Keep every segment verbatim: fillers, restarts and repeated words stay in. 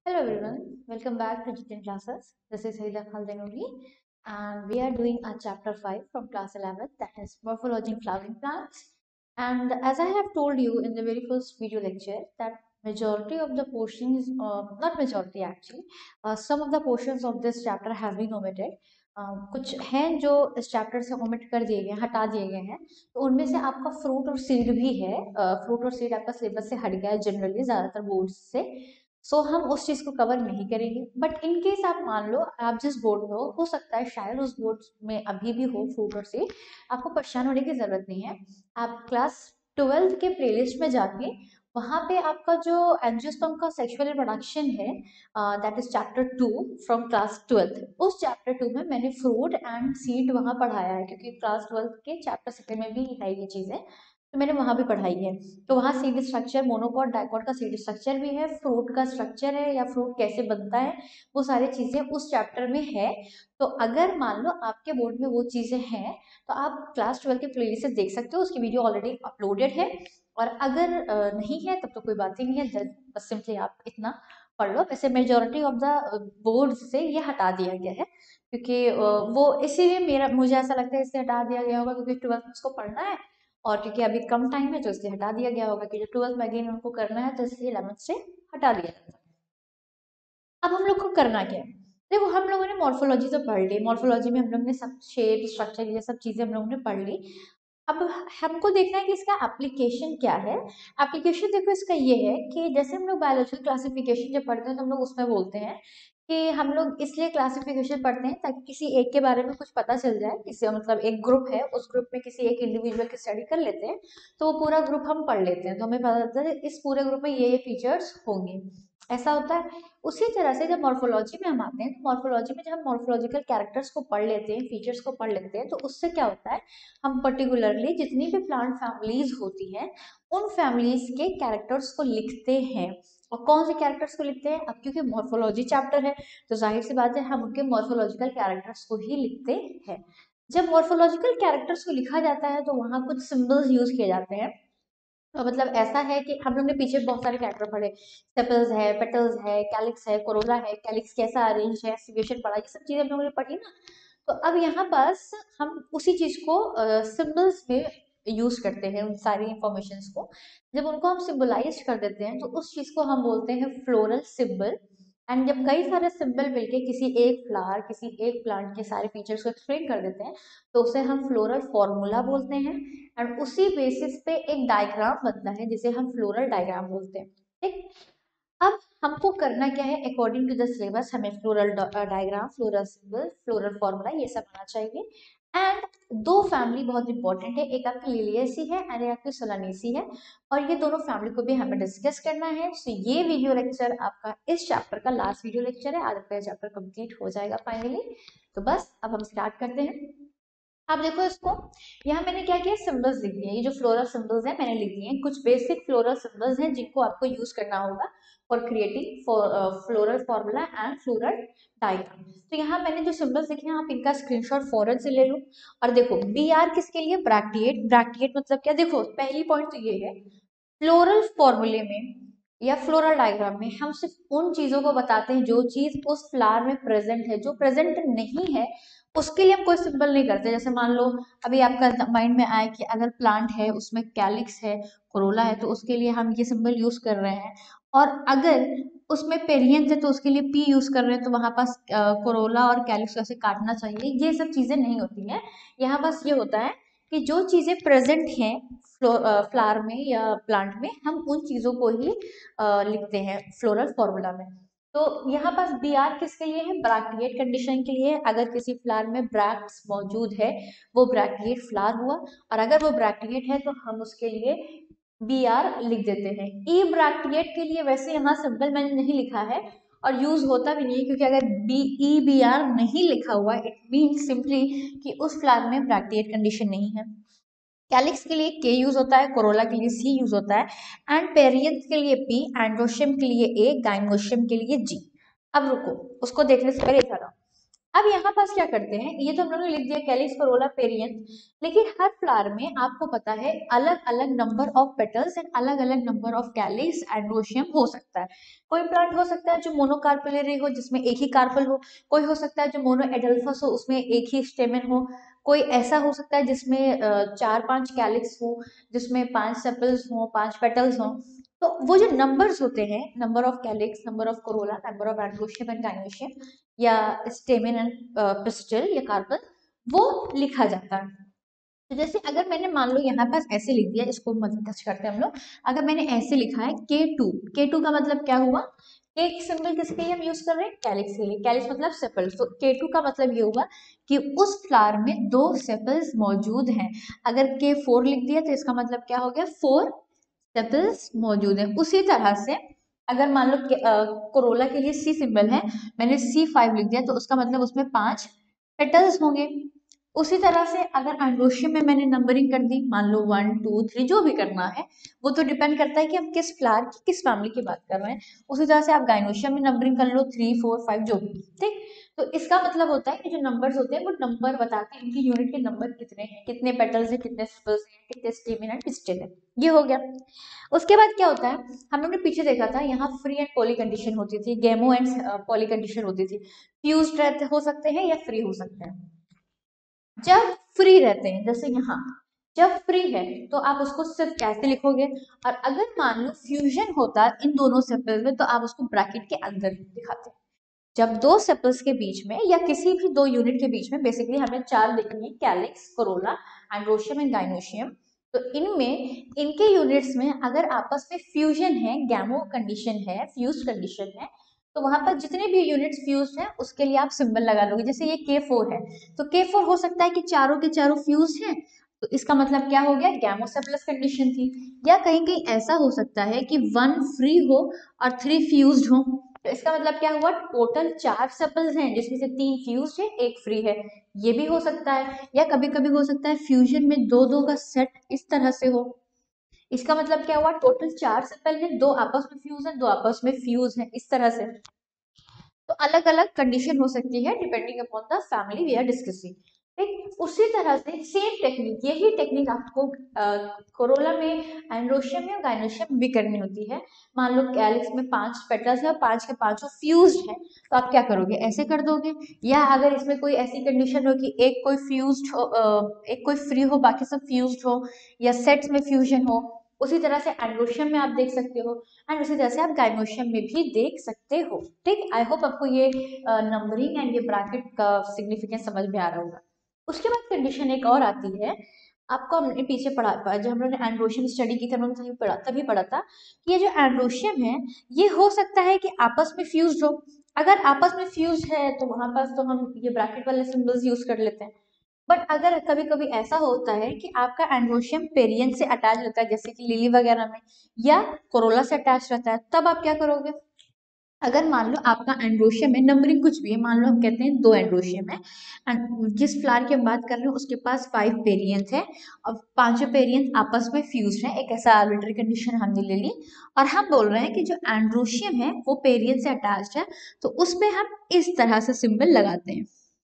Hello everyone, welcome back to Jitin classes. This is Haida Khaldanuri and we are doing our chapter five from class eleven, that is morphology in flowering plants. And as I have told you in the very first video lecture that majority of the portions, uh, not majority actually, uh, some of the portions of this chapter have been omitted. Uh, कुछ हैं जो इस chapter से omit कर दिए गए हटा दिए गए हैं, तो उनमें से आपका फ्रूट और सीड भी है। फ्रूट और सीड आपका सिलेबस से हट गया है जनरली ज़्यादातर बोर्ड्स से। सो so, हम उस चीज़ को कवर नहीं करेंगे। बट इन केस आप मान लो आप जिस बोर्ड में हो हो सकता है शायद उस बोर्ड में अभी भी हो फ्रूट और सीड, आपको परेशान होने की ज़रूरत नहीं है। आप क्लास ट्वेल्थ के प्लेलिस्ट में जाके वहाँ पे आपका जो एंजियोस्पर्म का सेक्सुअल रिप्रोडक्शन है, that is chapter two from class twelfth, उस चैप्टर टू में मैंने फ्रूट एंड सीड वहाँ पढ़ाया है, क्योंकि क्लास ट्वेल्थ के चैप्टर सेकेंड में भी है ये चीज़ें, तो मैंने वहाँ भी पढ़ाई है। तो वहाँ सीड स्ट्रक्चर, मोनोकॉट डाइकॉट का सीड स्ट्रक्चर भी है, फ्रूट का स्ट्रक्चर है या फ्रूट कैसे बनता है, वो सारी चीज़ें उस चैप्टर में है। तो अगर मान लो आपके बोर्ड में वो चीज़ें हैं तो आप क्लास ट्वेल्व के प्लेलिस्ट से देख सकते हो, उसकी वीडियो ऑलरेडी अपलोडेड है। और अगर नहीं है तब तो कोई बात ही नहीं है, जस्ट बस सिंपली आप इतना पढ़ लो। वैसे मेजोरिटी ऑफ द बोर्ड से ये हटा दिया गया है, क्योंकि वो इसीलिए मेरा मुझे ऐसा लगता है इससे हटा दिया गया होगा क्योंकि ट्वेल्थ में उसको पढ़ना है, और क्योंकि अभी कम टाइम है तो इसलिए हटा दिया गया होगा कि जो ट्वेल्थ में अगेन उनको करना है तो इसलिए इलेवंथ से हटा दिया जाता है। अब हम लोग को करना क्या है? देखो, हम लोगों ने मॉर्फोलॉजी तो पढ़ ली, मॉर्फोलॉजी में हम लोग ने सब शेप स्ट्रक्चर ये सब चीजें हम लोगों ने पढ़ ली। अब हमको देखना है कि इसका एप्लीकेशन क्या है। एप्लीकेशन देखो इसका ये है कि जैसे हम लोग बायोलॉजिकल क्लासिफिकेशन जब पढ़ते हैं तो हम लोग उसमें बोलते हैं कि हम लोग इसलिए क्लासिफिकेशन पढ़ते हैं ताकि किसी एक के बारे में कुछ पता चल जाए, किसी मतलब एक ग्रुप है उस ग्रुप में किसी एक इंडिविजुअल की स्टडी कर लेते हैं, तो वो पूरा ग्रुप हम पढ़ लेते हैं तो हमें पता चलता है इस पूरे ग्रुप में ये ये फीचर्स होंगे, ऐसा होता है। उसी तरह से जब मॉर्फोलॉजी में हम आते हैं तो मॉर्फोलॉजी में जब हम मॉर्फोलॉजिकल कैरेक्टर्स को पढ़ लेते हैं, फीचर्स को पढ़ लेते हैं, तो उससे क्या होता है, हम पर्टिकुलरली जितनी भी प्लांट फैमिलीज होती हैं उन फैमिलीज के कैरेक्टर्स को लिखते हैं। और कौन से कैरेक्टर्स को लिखते हैं? अब क्योंकि मॉर्फोलॉजी चैप्टर है तो जाहिर सी बात है हम उनके मॉर्फोलॉजिकल कैरेक्टर्स को ही लिखते हैं। जब मॉर्फोलॉजिकल कैरेक्टर्स को लिखा जाता है तो वहाँ कुछ सिंबल्स यूज किए जाते हैं। तो मतलब ऐसा है कि हम लोग ने पीछे बहुत सारे कैरेक्टर पढ़े, सेपल्स है, पेटल्स है, कैलिक्स है, कोरोला है, कैलिक्स कैसा अरेंज है, सिचुएशन पढ़ा, ये सब चीजें हम लोगों ने पढ़ी ना। तो अब यहाँ पास हम उसी चीज को सिंबल्स में यूज करते हैं, उन सारी इंफॉर्मेशन को जब उनको हम सिंबलाइज कर देते हैं तो उस चीज को हम बोलते हैं फ्लोरल सिंबल। एंड जब कई सारे सिंबल मिलके किसी एक फ्लावर, किसी एक प्लांट के सारे फीचर्स को एक्सप्लेन कर देते हैं तो उसे हम फ्लोरल फॉर्मूला बोलते हैं। एंड उसी बेसिस पे एक डायग्राम बनता है जिसे हम फ्लोरल डायग्राम बोलते हैं। ठीक। अब हमको करना क्या है, अकॉर्डिंग टू द सिलेबस हमें floral diagram, floral symbol, floral formula ये सब आना चाहिए। एंड दो फैमिली बहुत इंपॉर्टेंट है, एक आपकी लिलियेसी है एंड एक आपकी सोलानेसी है, और ये दोनों फैमिली को भी हमें डिस्कस करना है। सो so, ये वीडियो लेक्चर आपका इस चैप्टर का लास्ट वीडियो लेक्चर है, आज आपका चैप्टर कंप्लीट हो जाएगा फाइनली। तो बस अब हम स्टार्ट करते हैं। अब देखो इसको, यहाँ मैंने क्या किया, सिंबल्स लिख दिए, ये जो फ्लोरल सिंबल्स हैं मैंने लिख दिए हैं, कुछ बेसिक फ्लोरल सिंबल्स हैं जिनको आपको यूज करना होगा for creating floral formula and floral diagram. तो यहाँ मैंने जो सिंबल्स लिखे हैं आप इनका स्क्रीनशॉट फौरन से ले लो। और देखो बी आर किसके लिए, ब्रैक्टिएट। ब्रैक्टिएट मतलब क्या, देखो पहली पॉइंट तो ये है, फ्लोरल फॉर्मूले में या फ्लोरल डायग्राम में हम सिर्फ उन चीजों को बताते हैं जो चीज उस फ्लावर में प्रेजेंट है, जो प्रेजेंट नहीं है उसके लिए हम कोई सिंबल नहीं करते। जैसे मान लो अभी आपका माइंड में आए कि अगर प्लांट है उसमें कैलिक्स है, कोरोला है, तो उसके लिए हम ये सिंबल यूज कर रहे हैं। और अगर उसमें पेरियंस है तो उसके लिए पी यूज कर रहे हैं, तो वहां पास कोरोला और कैलिक्स कैसे काटना चाहिए, ये सब चीजें नहीं होती हैं। यहाँ बस ये होता है कि जो चीजें प्रेजेंट हैं फ्लावर में या प्लांट में हम उन चीजों को ही अ, लिखते हैं फ्लोरल फॉर्मूला में। तो यहाँ पास बी आर किसके लिए है, ब्रैक्टिएट कंडीशन के लिए। अगर किसी फ्लावर में ब्रैक्ट्स मौजूद है वो ब्रैक्टिएट फ्लावर हुआ, और अगर वो ब्रैक्टिएट है तो हम उसके लिए बी आर लिख देते हैं। ई ब्रैक्टिएट के लिए वैसे यहाँ सिंबल मैंने नहीं लिखा है और यूज होता भी नहीं है, क्योंकि अगर बी ई बी आर नहीं लिखा हुआ इट मीन सिंपली कि उस फ्लावर में ब्रैक्टिएट कंडीशन नहीं है। कैलिक्स के लिए के यूज होता है, कोरोला के लिए सी यूज होता है, एंड पेरियंथ के लिए पी, एंड्रोशियम के लिए ए, गाइनोशियम के लिए जी। अब रुको, उसको देखने से पहले इधर आओ। अब यहाँ पास क्या करते हैं, ये तो हम लोगों ने लिख दिया कैलिक्स, कोरोला, पेरियंथ, लेकिन हर फ्लावर में आपको पता है अलग अलग नंबर ऑफ पेटल्स एंड अलग अलग नंबर ऑफ कैलिक्स, एंड्रोशियम हो सकता है। कोई प्लांट हो सकता है जो मोनोकार्पेलरी हो, जिसमें एक ही कार्पल हो, कोई हो सकता है जो मोनो एडल्फस हो, उसमें एक ही स्टेमन हो, कोई ऐसा हो सकता है जिसमें चार पांच कैलिक्स हो, जिसमें पांच सेपल्स हो, पांच पेटल्स हो। तो वो जो नंबर्स होते हैं, number of calyx, number of corolla, number of androecium and gynoecium, या स्टेमिन एंड पिस्टिल या कार्पल, वो लिखा जाता है। तो जैसे अगर मैंने मान लो यहाँ पास ऐसे लिख दिया, इसको मत टच करते हैं हम लोग, अगर मैंने ऐसे लिखा है के टू, के टू का मतलब क्या हुआ, के सिंबल किसके लिए हम यूज कर रहे हैं, कैलिक्स के लिए, कैलिक्स मतलब सेपल्स, तो के टू का मतलब ये हुआ कि उस फ्लावर में दो सेपल्स मौजूद हैं। अगर के फोर लिख दिया तो इसका मतलब क्या हो गया, फोर सेपल्स मौजूद है। उसी तरह से अगर मान लो कोरोला के लिए सी सिंबल है, मैंने सी फाइव लिख दिया तो उसका मतलब उसमें पांच पेटल्स होंगे। उसी तरह से अगर एंड्रोशियम में मैंने नंबरिंग कर दी, मान लो वन टू थ्री, जो भी करना है वो तो डिपेंड करता है कि हम किस फ्लावर की किस फैमिली की बात कर रहे हैं। उसी तरह से आप गाइनोशियम में नंबरिंग कर लो, थ्री फोर फाइव जो भी, ठीक। तो इसका मतलब होता है कि जो नंबर्स होते हैं वो नंबर बताते हैं, इनकी यूनिट के नंबर कितने हैं, कितने पेटल्स हैं, कितने सेपल्स हैं, कितने स्टेमिन एंड पिस्टिल है। ये हो गया। उसके बाद क्या होता है, हम लोग ने पीछे देखा था यहाँ फ्री एंड पॉली कंडीशन होती थी, गेमो एंड पॉली कंडीशन होती थी। फ्यूज्ड रहते हो सकते हैं या फ्री हो सकते हैं। जब फ्री रहते हैं, जैसे यहाँ जब फ्री है तो आप उसको सिर्फ कैसे लिखोगे, और अगर मान लो फ्यूजन होता इन दोनों सेपल में तो आप उसको ब्रैकेट के अंदर दिखाते हैं। जब दो सेपल्स के बीच में या किसी भी दो यूनिट के बीच में, बेसिकली हमें चार देखनी है, calyx, corolla, androecium and gynoecium, तो इनमें इनके यूनिट्स में अगर आपस में फ्यूजन है, गैमो कंडीशन है, फ्यूज कंडीशन है, तो वहां पर जितने भी यूनिट्स फ्यूज हैं उसके लिए आप सिंबल लगा लोगे। जैसे ये के फोर है तो के फोर हो सकता है कि चारों के चारों फ्यूज हैं, तो इसका मतलब क्या हो गया, गैमोसेपलस कंडीशन थी। या कहीं कहीं ऐसा हो सकता है कि वन फ्री हो और थ्री फ्यूज्ड हो, तो इसका मतलब क्या हुआ, टोटल चार सेपल्स हैं जिसमें से तीन फ्यूज्ड है, एक फ्री है। ये भी हो सकता है। या कभी कभी हो सकता है फ्यूजन में दो दो का सेट इस तरह से हो, इसका मतलब क्या हुआ, टोटल चार सेपल है, दो आपस में फ्यूज है, दो आपस में फ्यूज है, इस तरह से। तो अलग अलग कंडीशन हो सकती है depending upon the family we are discussing, ठीक। उसी तरह से सेम टेक्निक, यही टेक्निक आपको कोरोला में, एंड्रोशियम में, गाइनोशियम भी करनी होती है। मान लो कैलिक्स में पांच पेटल्स है और पांच के पांचों फ्यूज्ड है, तो आप क्या करोगे, ऐसे कर दोगे। या अगर इसमें कोई ऐसी कंडीशन हो कि एक कोई फ्यूज्ड हो, एक कोई फ्री हो, बाकी सब फ्यूज्ड हो, या सेट्स में फ्यूजन हो, उसी तरह से एंड्रोशियम में आप देख सकते हो, एंड उसी तरह से आप गाइनोशियम में भी देख सकते हो, ठीक। आई होप आपको ये नंबरिंग एंड ये ब्रैकेट का सिग्निफिकेंस समझ में आ रहा होगा। उसके बाद कंडीशन एक और आती है, आपको हमने पीछे पढ़ा, जब हम लोगों ने एंड्रोशियम स्टडी की थी, हम लोगों ने तभी पढ़ा तभी पढ़ा था कि ये जो एंड्रोशियम है ये हो सकता है कि आपस में फ्यूज हो। अगर आपस में फ्यूज है तो वहां पास तो हम ये ब्रैकेट वाले सिंबल्स यूज कर लेते हैं। बट अगर कभी कभी ऐसा होता है कि आपका एंड्रोशियम पेरियन से अटैच रहता है, जैसे कि लिली वगैरह में, या कोरोला से अटैच रहता है, तब आप क्या करोगे, अगर मान लो आपका एंड्रोशियम है, नंबरिंग कुछ भी है, मान लो हम कहते हैं दो एंड्रोशियम है, एंड जिस फ्लावर की हम बात कर रहे हैं उसके पास फाइव पेरियंस है, और पांचों पेरियंस आपस में फ्यूज है, एक ऐसा आर्बिट्री कंडीशन हमने ले ली, और हम बोल रहे हैं कि जो एंड्रोशियम है वो पेरियन से अटैच है, तो उसमें हम इस तरह से सिंबल लगाते हैं।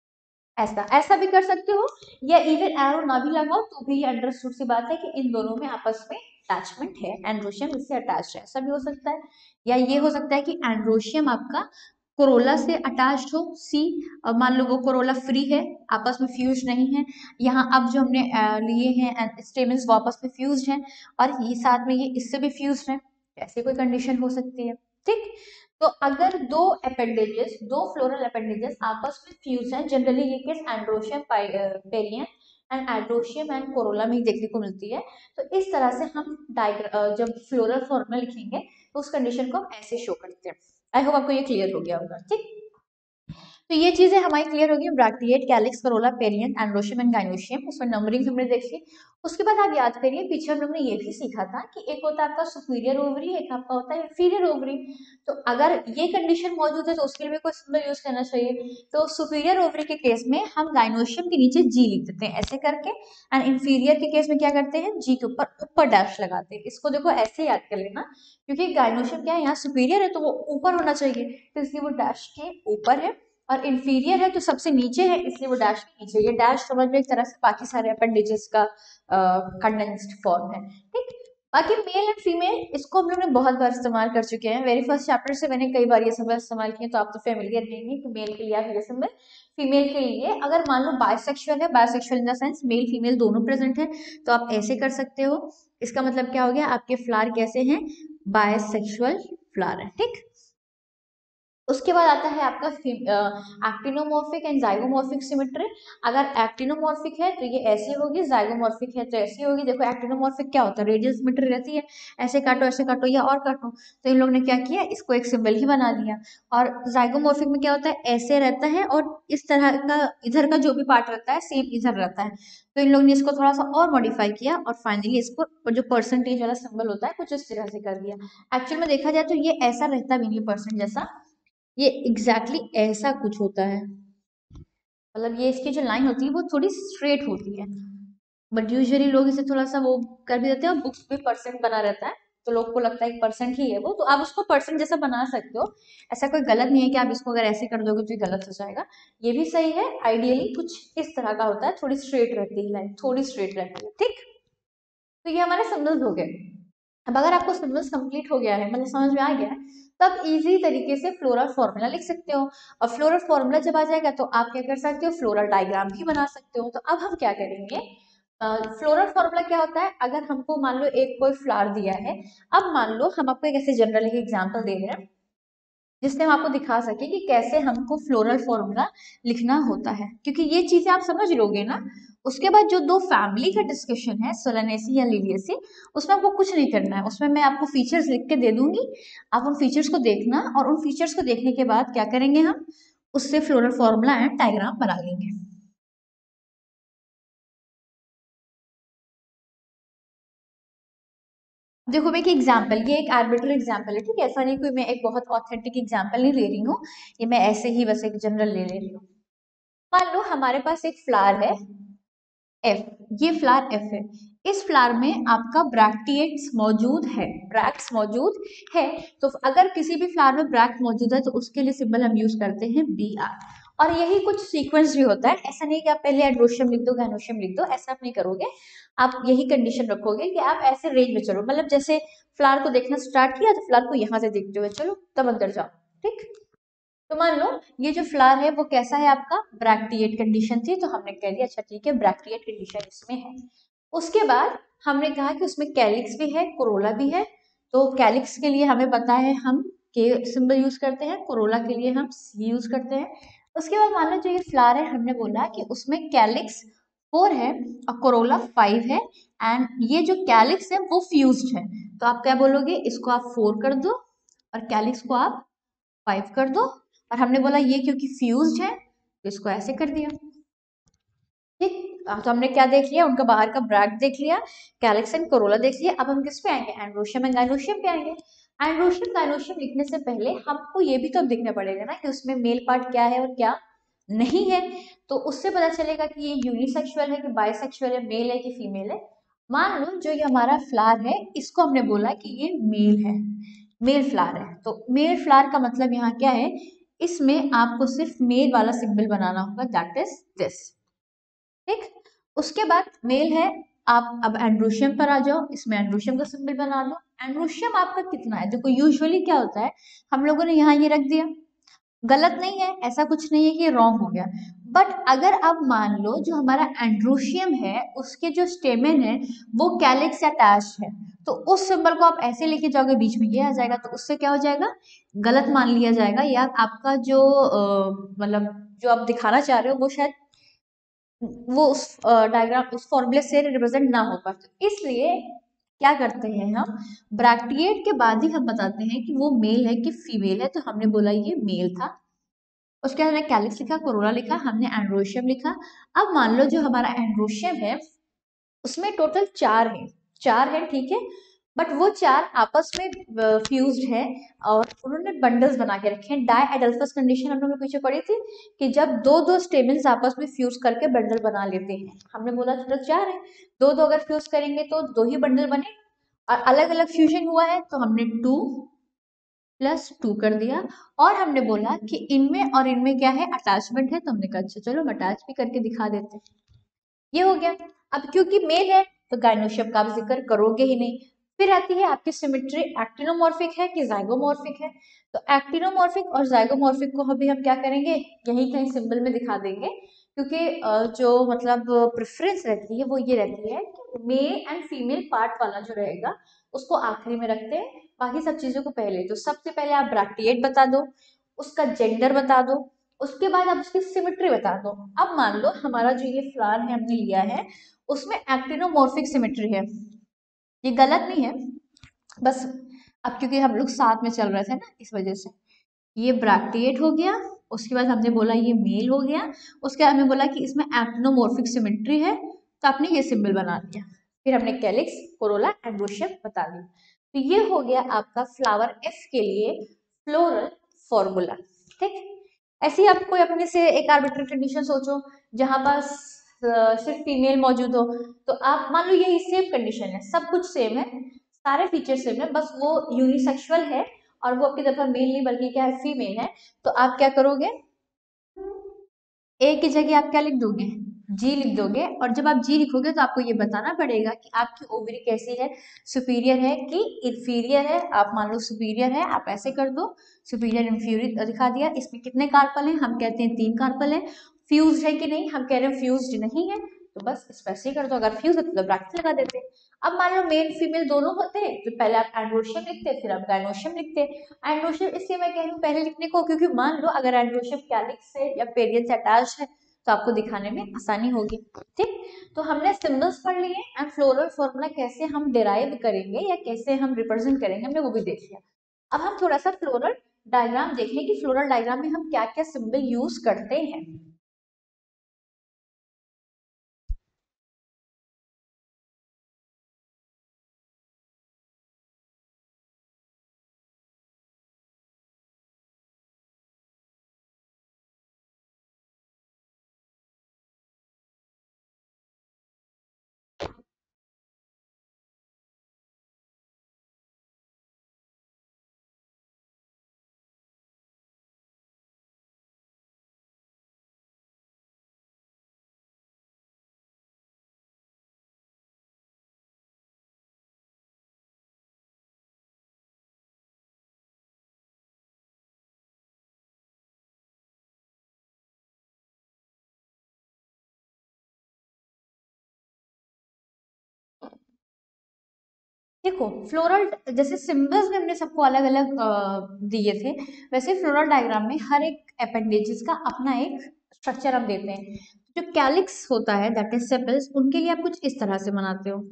ऐसा ऐसा भी कर सकते हो, या इवन एरो ना भी लगाओ तो भी ये अंडरस्टूड सी बात है कि इन दोनों में आपस में अटैचमेंट है, एंड्रोशियम इससे अटैच है, ऐसा भी हो सकता है। या ये हो सकता है कि एंड्रोशियम आपका कोरोला से अटैच्ड हो, सी, और मान लो वो कोरोला फ्री है, आपस में फ्यूज नहीं है। यहाँ अब जो हमने लिए हैं स्टेमन्स वो आपस में फ्यूज हैं, और ये साथ में ये इससे भी फ्यूज है, ऐसी कोई कंडीशन हो सकती है, ठीक। तो अगर दो अपेंडेजेस, दो फ्लोरल अपेंडेजेस आपस में फ्यूज हैं, जनरली ये case androecium perianth and androecium and corolla में ही देखने को मिलती है। तो इस तरह से हम डायग्राम जब फ्लोरल फॉर्म में लिखेंगे तो उस कंडीशन को हम ऐसे शो करते हैं। आई होप आपको ये क्लियर हो गया होगा, ठीक। तो ये चीजें हमारी क्लियर होगी, bracteate, calyx, corolla, perianth, androecium and gynoecium, उसमें नंबरिंग हमने देख ली। उसके बाद आप याद करिए पीछे हम लोग ने ये भी सीखा था कि एक होता है आपका सुपीरियर ओवरी, एक आपका होता है इंफीरियर ओवरी। तो अगर ये कंडीशन मौजूद है तो उसके लिए भी कोई सिंबल यूज करना चाहिए। तो सुपीरियर ओवरी के केस में हम गाइनोशियम के नीचे जी लिख देते हैं ऐसे करके, एंड इंफीरियर के केस में क्या करते हैं, जी के ऊपर ऊपर डैश लगाते हैं। इसको देखो ऐसे याद कर लेना, क्योंकि गाइनोशियम क्या है, यहाँ सुपीरियर है तो वो ऊपर होना चाहिए, तो इसलिए वो डैश के ऊपर है, और इंफीरियर है तो सबसे नीचे है, इसलिए वो डैश के नीचे। ये डैश समझ में एक तरह से बाकी सारे अपेंडेजेस का कंडेंस्ड फॉर्म है, ठीक। बाकी मेल एंड फीमेल इसको हम लोग ने बहुत बार इस्तेमाल कर चुके हैं, वेरी फर्स्ट चैप्टर से मैंने कई बार ये सिंबल इस्तेमाल किए, तो आप तो फेमिलियर रहेंगे कि मेल के लिए आप ये सिंबल, फीमेल के लिए अगर मान लो बायसेक्सुअल है, bisexual in the sense male female दोनों प्रेजेंट है, तो आप ऐसे कर सकते हो। इसका मतलब क्या हो गया, आपके फ्लावर कैसे हैं, बायसेक्सुअल फ्लावर है, ठीक। उसके बाद आता है आपका एक्टिनोमॉर्फिक एंड जाइगोमॉर्फिक सिमेट्री। अगर एक्टिनोमॉर्फिक है तो ये ऐसी होगी, जाइगोमॉर्फिक है तो ऐसी होगी। देखो एक्टिनोमॉर्फिक क्या होता है, रेडियल सिमेट्री रहती है, ऐसे काटो ऐसे काटो या और काटो, तो इन लोग ने क्या किया, इसको एक सिंबल ही बना दिया। और जाइगोमॉर्फिक में क्या होता है, ऐसे रहता है और इस तरह का इधर का जो भी पार्ट रहता है सेम इधर रहता है, तो इन लोग ने इसको थोड़ा सा और मॉडिफाई किया और फाइनली इसको जो परसेंटेज वाला सिंबल होता है कुछ इस तरह से कर दिया। एक्चुअल में देखा जाए तो ये ऐसा रहता भी नहीं परसेंट जैसा, ये एग्जैक्टली exactly ऐसा कुछ होता है, मतलब ये इसकी जो लाइन होती है वो थोड़ी स्ट्रेट होती है, बट यूजुअली लोग इसे थोड़ा सा वो कर भी देते हैं, और बुक्स पे परसेंट बना रहता है तो लोग को लगता है एक परसेंट ही है वो, तो आप उसको परसेंट जैसा बना सकते हो। ऐसा कोई गलत नहीं है कि आप इसको अगर ऐसे कर दोगे तो ये गलत हो जाएगा, ये भी सही है। आइडियली कुछ इस तरह का होता है, थोड़ी स्ट्रेट रहती है लाइन, थोड़ी स्ट्रेट रहती है, ठीक। तो ये हमारे सिम्बल्स हो गए। अब अगर आपको सिम्बल्स कंप्लीट हो गया है, मतलब समझ में आ गया है, तब इजी तरीके से फ्लोरल फॉर्मूला लिख सकते हो। और फ्लोरल फॉर्मूला जब आ जाएगा तो आप क्या कर सकते हो, फ्लोरल डायग्राम भी बना सकते हो। तो अब हम क्या करेंगे, फ्लोरल फॉर्मूला क्या होता है, अगर हमको मान लो एक कोई फ्लावर दिया है, अब मान लो हम आपको एक ऐसे जनरल एक एग्जाम्पल दे रहे हैं जिससे हम आपको दिखा सके कि कैसे हमको फ्लोरल फॉर्मूला लिखना होता है, क्योंकि ये चीजें आप समझ लोगे ना, उसके बाद जो दो फैमिली का डिस्कशन है, सोलानेसी या लिलियेसी, उसमें आपको कुछ नहीं करना है, उसमें मैं आपको फीचर्स लिख के दे दूंगी, आप उन फीचर्स को देखना, और उन फीचर्स को देखने के बाद क्या करेंगे हम, उससे फ्लोरल फॉर्मूला एंड डायग्राम बना लेंगे। देखो मैं एक एग्जाम्पल, ये एक आर्बिट्ररी एग्जाम्पल है, ठीक है, ऐसा नहीं कोई मैं एक बहुत ऑथेंटिक एग्जाम्पल नहीं ले रही हूँ, ये मैं ऐसे ही बस एक जनरल ले ले रही हूँ। मान लो हमारे पास एक फ्लावर है एफ, ये फ्लावर एफ है, इस फ्लावर में आपका ब्रैक्टिएट्स मौजूद है, ब्रैक्ट्स मौजूद है, तो अगर किसी भी फ्लावर में ब्रैक्ट मौजूद है तो उसके लिए सिंबल हम यूज करते हैं बी आर। और यही कुछ सीक्वेंस भी होता है, ऐसा नहीं कि आप पहले एंड्रोशियम लिख दो गैनोशियम लिख दो, ऐसा आप नहीं करोगे, आप यही कंडीशन रखोगे कि आप ऐसे रेंज में चलो, मतलब जैसे फ्लावर को देखना स्टार्ट किया तो फ्लावर को यहाँ से देखते हुए चलो तब अंदर जाओ, ठीक। तो मान लो ये जो फ्लावर है वो कैसा है आपका, ब्रैक्टिएट कंडीशन थी, तो हमने कह दिया अच्छा ठीक है ब्रैक्टिएट कंडीशन इसमें है। उसके बाद हमने कहा कि उसमें कैलिक्स भी है, कोरोला भी है, तो कैलिक्स के लिए हमें पता है हम के सिंबल यूज करते हैं, कोरोला के लिए हम सी यूज करते हैं। उसके बाद मान लो जो ये फ्लावर है हमने बोला कि उसमें कैलिक्स फोर है और कोरोला फाइव है, एंड ये जो कैलिक्स है वो फ्यूज्ड है, तो आप क्या बोलोगे, इसको आप फोर कर दो और कैलिक्स को आप फाइव कर दो, और हमने बोला ये क्योंकि फ्यूज्ड है तो इसको ऐसे कर दिया, ठीक। तो हमने क्या देख लिया, उनका बाहर का ब्रैक देख लिया, कैलिक्स एंड कोरोला देख लिया। अब हम किस पे आएंगे, एंड्रोशियम एंड गाइनोशियम पे आएंगे। एंड्रोशियम गाइनोशियम लिखने से पहले हमको ये भी तो देखना पड़ेगा ना कि उसमें मेल पार्ट क्या है और क्या नहीं है, तो उससे पता चलेगा कि ये यूनिसेक्सुअल है कि बाइसेक्सुअल है, मेल है कि फीमेल है। मान लो जो ये हमारा फ्लावर है इसको हमने बोला कि ये मेल है, मेल फ्लावर है, तो मेल फ्लावर का मतलब यहाँ क्या है, इसमें आपको सिर्फ मेल वाला सिंबल बनाना होगा, दैट इज दिस, ठीक। उसके बाद मेल है, आप अब एंड्रोशियम पर आ जाओ, इसमें एंड्रोशियम का सिंबल बना दो। एंड्रोशियम आपका कितना है, देखो यूजुअली क्या होता है, हम लोगों ने यहाँ ये रख दिया, गलत नहीं है, ऐसा कुछ नहीं है कि रॉन्ग हो गया, बट अगर आप मान लो जो हमारा एंड्रोशियम है उसके जो स्टेमेन है वो कैलिक्स अटैच है, तो उस सिंबल को आप ऐसे लेके जाओगे बीच में ये आ जाएगा, तो उससे क्या हो जाएगा, गलत मान लिया जाएगा, या आपका जो अ, मतलब जो आप दिखाना चाह रहे हो वो शायद वो उस डायग्राम उस फॉर्मूले से रिप्रेजेंट ना हो पाए, तो इसलिए क्या करते हैं हम, ब्रैक्टिएट के बाद ही हम बताते हैं कि वो मेल है कि फीमेल है, तो हमने बोला ये मेल था। उसके बाद हमने कैलिक्स लिखा, कोरोला लिखा, हमने एंड्रोशियम लिखा। अब मान लो जो हमारा एंड्रोशियम है उसमें टोटल चार है, चार है, ठीक है, बट वो चार आपस में फ्यूज्ड है और उन्होंने बंडल्स बना के रखे हैं। डाई एडल्फस कंडीशन हम लोगों ने पीछे पढ़ी थी कि जब दो दो स्टेमन्स आपस में फ्यूज करके बंडल बना लेते हैं, हमने बोला टोटल चार है, दो दो अगर फ्यूज करेंगे तो दो ही बंडल बने, और अलग अलग फ्यूजन हुआ है तो हमने टू प्लस टू कर दिया, और हमने बोला कि इनमें और इनमें क्या है, अटैचमेंट है, तो हमने कहा अच्छा चलो हम अटैच भी करके दिखा देते हैं। ये हो गया। अब क्योंकि मेल है तो गायनोशियम का आप जिक्र करोगे ही नहीं। फिर आती है आपकी सिमेट्री, एक्टिनोमॉर्फिक है कि जाइगोमॉर्फिक है। तो एक्टिनोमॉर्फिक और जाइगोमॉर्फिक को अभी हम क्या करेंगे, यही कहीं सिंबल में दिखा देंगे, क्योंकि जो मतलब प्रेफरेंस रहती है वो ये रहती है कि मेल एंड फीमेल पार्ट वाला जो रहेगा उसको आखिरी में रखते हैं, बाकी सब चीजों को पहले। तो सबसे पहले आप ब्रैक्टिएट बता दो, उसका जेंडर बता दो, उसके बाद आप उसकी सिमेट्री बता दो। अब मान लो हमारा जो ये फ्लावर है हमने लिया है उसमें एक्टिनोमॉर्फिक सिमेट्री है, ये गलत नहीं है, बस अब क्योंकि हम लोग साथ में चल रहे थे ना इस वजह से। ये ब्रैक्टिएट हो गया, उसके बाद हमने बोला ये मेल हो गया, उसके बाद हमने बोला कि इसमें एक्टिनोमॉर्फिक सिमेट्री है, तो आपने ये सिंबल बना दिया। फिर हमने कैलिक्स, कोरोला, एंड्रोशियम बता दिया। तो ये हो गया आपका फ्लावर एफ के लिए फ्लोरल फॉर्मूला। ठीक, ऐसे ही आप कोई अपने से एक आर्बिट्ररी कंडीशन सोचो जहां पास अ, सिर्फ फीमेल मौजूद हो, तो आप मान लो यही सेम कंडीशन है, सब कुछ सेम है, सारे फीचर सेम है, बस वो यूनिसेक्सुअल है और वो आपकी तरफ मेल नहीं बल्कि क्या है, फीमेल है। तो आप क्या करोगे, ए की जगह आप क्या लिख दोगे, जी लिख दोगे, और जब आप जी लिखोगे तो आपको ये बताना पड़ेगा कि आपकी ओवरी कैसी है, सुपीरियर है कि इंफीरियर है। आप मान लो सुपीरियर है, आप ऐसे कर दो, सुपीरियर इंफीरियर दिखा दिया। इसमें कितने कार्पल हैं, हम कहते हैं तीन कार्पल है। फ्यूज्ड है कि नहीं, हम कह रहे हैं फ्यूज्ड नहीं है, तो बस इस पर ऐसे ही कर दो, अगर फ्यूज है तो ब्रैकेट लगा देते। अब मान लो मेल फीमेल दोनों होते तो पहले आप एंड्रोशियम लिखते, फिर आप गायनोशियम लिखते। एंड्रोशियम इसलिए मैं कह रही हूँ पहले लिखने को, क्योंकि मान लो अगर एंड्रोशियम कैलिक्स से या पेरियन से अटैच है तो आपको दिखाने में आसानी होगी। ठीक, तो हमने सिंबल्स पढ़ लिए एंड फ्लोरल फॉर्मूला कैसे हम डिराइव करेंगे या कैसे हम रिप्रेजेंट करेंगे हमने वो भी देख लिया। अब हम थोड़ा सा फ्लोरल डायग्राम देख लें कि फ्लोरल डायग्राम में हम क्या क्या सिंबल यूज करते हैं। देखो फ्लोरल जैसे सिंबल्स में हमने सबको अलग अलग दिए थे, वैसे फ्लोरल डायग्राम में हर एक अपेंडेजेस का अपना एक स्ट्रक्चर हम देते हैं। जो कैलिक्स होता है दैट इज सेपल्स, उनके लिए आप कुछ इस तरह से बनाते हो,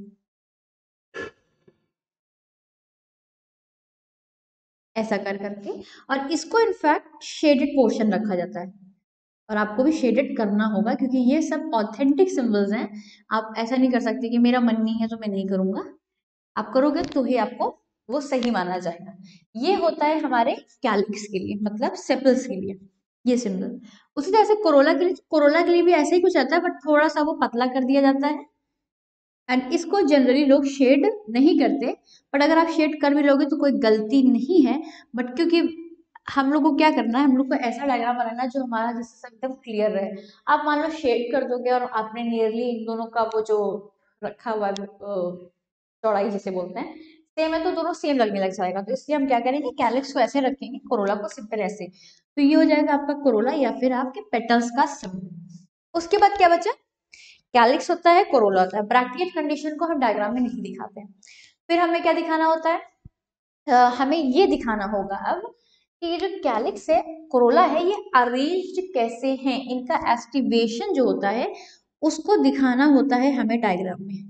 ऐसा कर करके, और इसको इनफैक्ट शेडेड पोर्शन रखा जाता है, और आपको भी शेडेड करना होगा क्योंकि ये सब ऑथेंटिक सिंबल्स हैं। आप ऐसा नहीं कर सकते कि मेरा मन नहीं है तो मैं नहीं करूंगा, आप करोगे तो ही आपको वो सही माना जाएगा। ये होता है हमारे कैलिक्स के लिए, मतलब सेपल्स के लिए ये सिंबल। उसी तरह से कोरोला के लिए, कोरोला के लिए भी ऐसे ही कुछ आता है बट थोड़ा सा वो पतला कर दिया जाता है, एंड इसको जनरली लोग शेड नहीं करते, बट अगर आप शेड कर भी लोगे तो कोई गलती नहीं है। बट क्योंकि हम लोग को क्या करना है, हम लोग को ऐसा डायग्राम बनाना है जो हमारा जिससे एकदम क्लियर रहे। आप मान लो शेड कर दोगे और आपने नियरली इन दोनों का वो जो रखा हुआ है चौड़ाई जिसे बोलते हैं सेम है, तो दोनों सेम लगने लग जाएगा। तो इसलिए हम क्या करेंगे, कैलिक्स को ऐसे रखेंगे, कोरोला को सिंपल ऐसे। तो ये हो जाएगा आपका कोरोला या फिर आपके पेटल्स का सिंबल। उसके बाद क्या बचा, कैलिक्स होता है, कोरोला होता है। ब्रैक्टिएट कंडीशन को हम डायग्राम में नहीं दिखाते हैं। फिर हमें क्या दिखाना होता है, अ, हमें ये दिखाना होगा अब कि ये जो कैलिक्स है, कोरोला है, ये अरेंज्ड कैसे हैं, इनका एस्टिवेशन जो होता है उसको दिखाना होता है हमें डायग्राम में।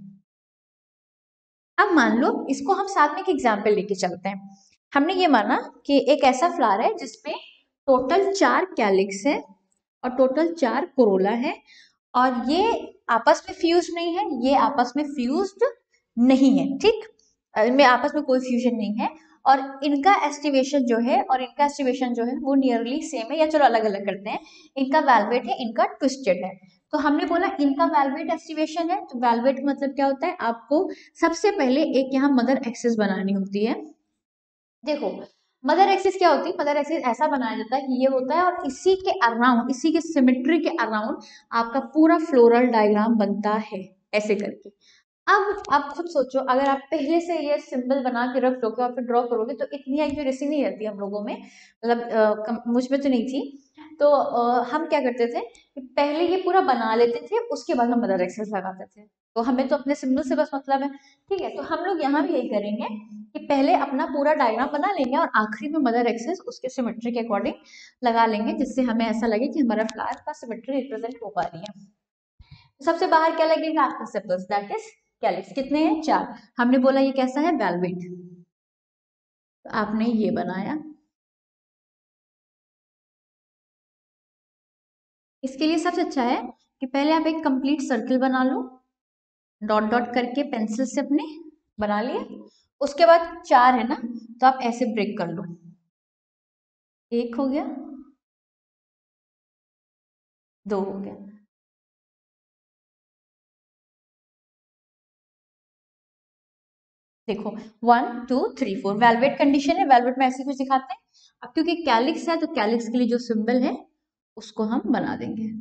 अब मान लो इसको हम साथ में एक एग्जाम्पल लेके चलते हैं। हमने ये माना कि एक ऐसा फ्लावर है जिसमें टोटल चार कैलिक्स है और टोटल चार कोरोला है, और ये आपस में फ्यूज नहीं है, ये आपस में फ्यूज्ड नहीं है। ठीक, इनमें आपस में कोई फ्यूजन नहीं है, और इनका एस्टिवेशन जो है और इनका एस्टिवेशन जो है वो नियरली सेम है, या चलो अलग अलग करते हैं। इनका वेलवेट है, इनका ट्विस्टेड है। तो हमने बोला इनका वेलवेट एस्टिवेशन है, तो वेलवेट मतलब क्या होता है, आपको सबसे पहले एक यहाँ मदर एक्सिस बनानी होती है। देखो मदर एक्सिस क्या होती है? मदर एक्सिस ऐसा बनाया जाता है कि ये होता है और इसी के अराउंड, इसी के सिमेट्री के अराउंड आपका पूरा फ्लोरल डायग्राम बनता है ऐसे करके। अब आप खुद सोचो, अगर आप पहले से ये सिंबल बना के रख लोगे और फिर ड्रॉ करोगे तो इतनी एक्यूरेसी नहीं रहती हम लोगों में, मतलब मुझ में तो नहीं थी। तो अ, हम क्या करते थे कि पहले ये पूरा बना लेते थे, उसके बाद हम मदर एक्सेस लगाते थे। तो हमें तो अपने सिंबल से बस मतलब है, ठीक है। तो हम लोग यहाँ भी यही करेंगे कि पहले अपना पूरा डायग्राम बना लेंगे और आखिरी में मदर एक्सेस उसके सिमेट्री के अकॉर्डिंग लगा लेंगे, जिससे हमें ऐसा लगे कि हमारा फ्लावर का सिमेट्री रिप्रेजेंट हो पा रही है। सबसे बाहर क्या लगेगा? आपका सेपल्स, दैट इज कैलिक्स। कितने हैं? चार। हमने बोला ये कैसा है? वेलवेट। तो आपने ये बनाया। इसके लिए सबसे अच्छा है कि पहले आप एक कंप्लीट सर्किल बना लो, डॉट डॉट करके पेंसिल से अपने बना लिए। उसके बाद चार है ना, तो आप ऐसे ब्रेक कर लो। एक हो गया, दो हो गया। देखो, one two three four, valvate condition है। वेलवेट में ऐसे कुछ दिखाते हैं। अब क्योंकि कैलिक्स है तो कैलिक्स के लिए जो सिंबल है उसको हम बना देंगे।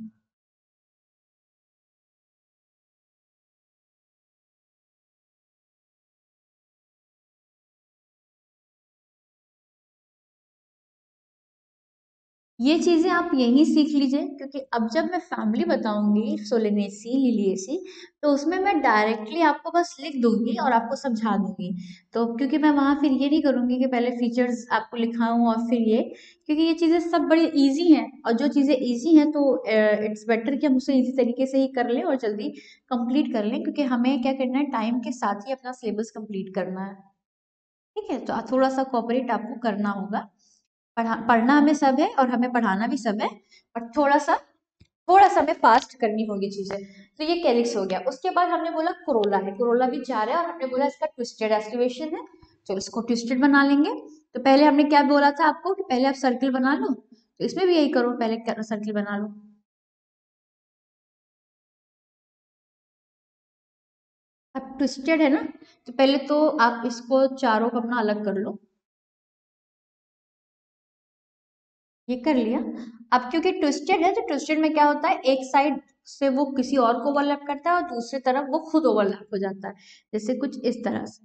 ये चीजें आप यहीं सीख लीजिए, क्योंकि अब जब मैं फैमिली बताऊंगी सोलेनेसी लिलिएसी, तो उसमें मैं डायरेक्टली आपको बस लिख दूंगी और आपको समझा दूंगी। तो क्योंकि मैं वहां फिर ये नहीं करूंगी कि पहले फीचर्स आपको लिखाऊं और फिर ये, क्योंकि ये चीजें सब बड़ी इजी हैं और जो चीजें इजी हैं तो इट्स बेटर कि हम उसे इजी तरीके से ही कर लें और जल्दी कंप्लीट कर लें, क्योंकि हमें क्या करना है, टाइम के साथ ही अपना सिलेबस कंप्लीट करना है। ठीक है, तो थोड़ा सा कोऑपरेट आपको करना होगा। पढ़ा पढ़ना हमें सब है और हमें पढ़ाना भी सब है, बट थोड़ा सा थोड़ा सा हमें फास्ट करनी होगी चीजें। तो ये कैलिक्स हो गया। उसके बाद हमने बोला कोरोला है, कोरोला भी चार है और हमने बोला इसका ट्विस्टेड एस्टिवेशन है। तो इसको ट्विस्टेड बना लेंगे। तो पहले हमने क्या बोला था आपको कि पहले आप सर्किल बना लो, तो इसमें भी यही करो, पहले सर्किल बना लो। अब ट्विस्टेड है ना, तो पहले तो आप इसको चारों को अपना अलग कर लो। ये कर लिया। अब क्योंकि ट्विस्टेड है तो ट्विस्टेड में क्या होता है, एक साइड से वो किसी और को ओवरलैप करता है और दूसरी तरफ वो खुद ओवरलैप हो जाता है, जैसे कुछ इस तरह से।